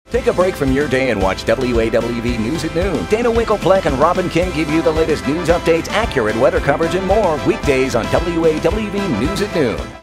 Take a break from your day and watch WAWV News at Noon. Dana Winklepleck and Robin King give you the latest news updates, accurate weather coverage, and more weekdays on WAWV News at Noon.